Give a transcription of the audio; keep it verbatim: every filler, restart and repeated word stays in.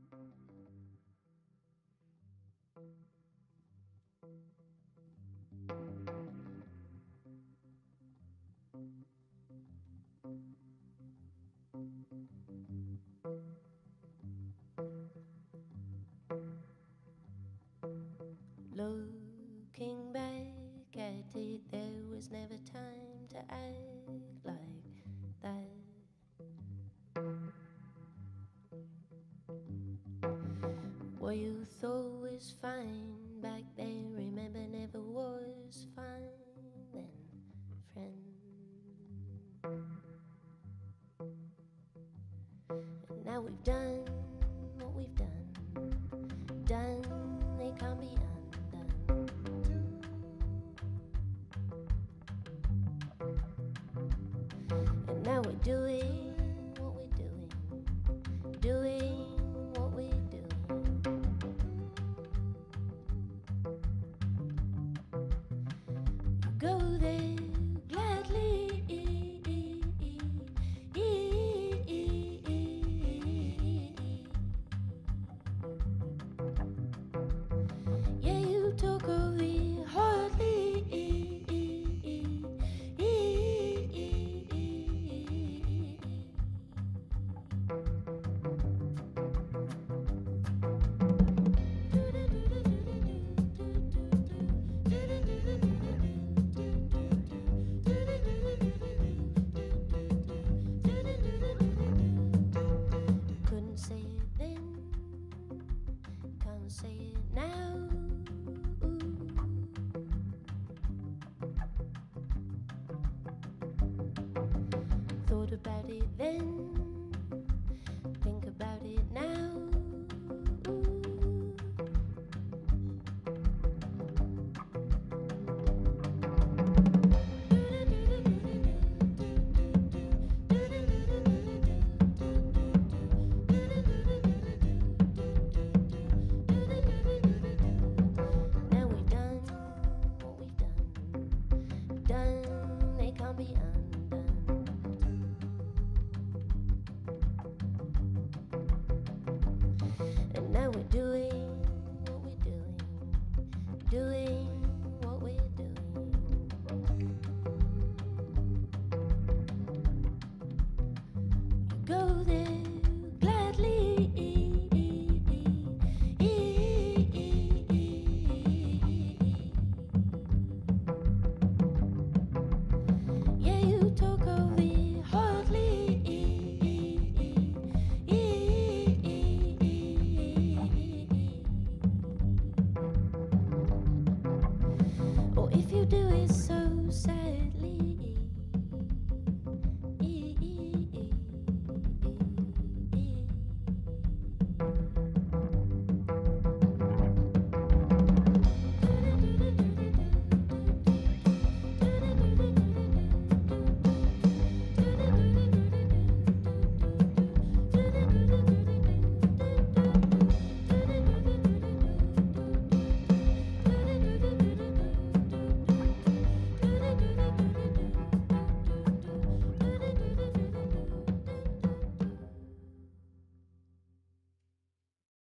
Looking back at it, there was never time to act like that. What you thought was fine back then, remember, never was fine then, friend. And now we've done what we've done, done, it can't be undone. And now we're doing what we're doing, doing what we're doing. You go there gladly. Yeah, you talk of it hardly. Couldn't say it then, can't say it now. Thought about it then, think about it now.